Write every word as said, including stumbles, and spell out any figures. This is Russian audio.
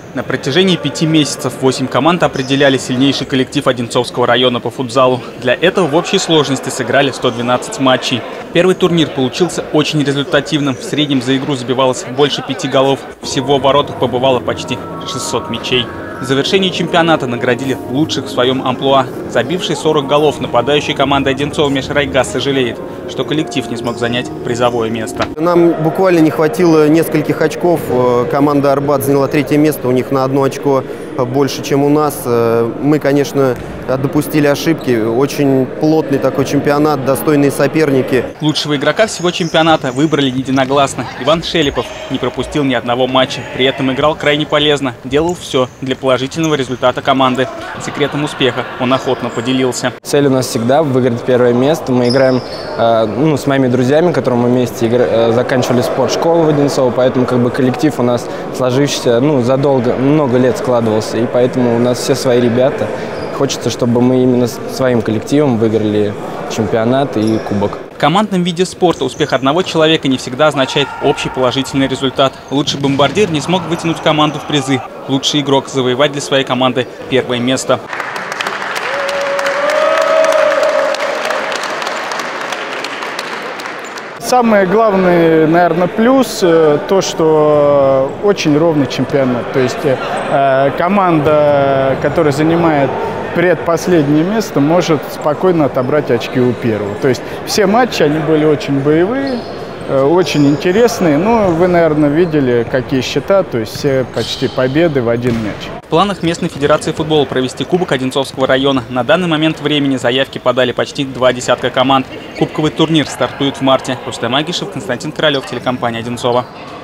На протяжении пяти месяцев восемь команд определяли сильнейший коллектив Одинцовского района по футзалу. Для этого в общей сложности сыграли сто двенадцать матчей. Первый турнир получился очень результативным. В среднем за игру забивалось больше пяти голов. Всего в воротах побывало почти шестьсот мячей. В завершении чемпионата наградили лучших в своем амплуа. Забивший сорок голов нападающий команды Одинцова Межрайгаз сожалеет, что коллектив не смог занять призовое место. Нам буквально не хватило нескольких очков. Команда Арбат заняла третье место, у них на одно очко больше, чем у нас. Мы, конечно, допустили ошибки. Очень плотный такой чемпионат, достойные соперники. Лучшего игрока всего чемпионата выбрали единогласно. Иван Шелепов не пропустил ни одного матча. При этом играл крайне полезно. Делал все для положительного результата команды. Секретом успеха он охотно поделился. Цель у нас всегда выиграть первое место. Мы играем э, ну, с моими друзьями, которые мы вместе игр... э, заканчивали спортшколу в Одинцово. Поэтому как бы коллектив у нас сложившийся ну, задолго, много лет складывался. И поэтому у нас все свои ребята. Хочется, чтобы мы именно своим коллективом выиграли чемпионат и кубок. В командном виде спорта успех одного человека не всегда означает общий положительный результат. Лучший бомбардир не смог вытянуть команду в призы. Лучший игрок завоевать для своей команды первое место. Самый главный, наверное, плюс то, что очень ровный чемпионат. То есть э, команда, которая занимает предпоследнее место, может спокойно отобрать очки у первого. То есть все матчи, они были очень боевые, э, очень интересные. Ну, вы, наверное, видели, какие счета, то есть все почти победы в один мяч. В планах местной федерации футбола провести Кубок Одинцовского района. На данный момент времени заявки подали почти два десятка команд. Кубковый турнир стартует в марте. Рустам Агишев, Константин Королев, телекомпания Одинцова.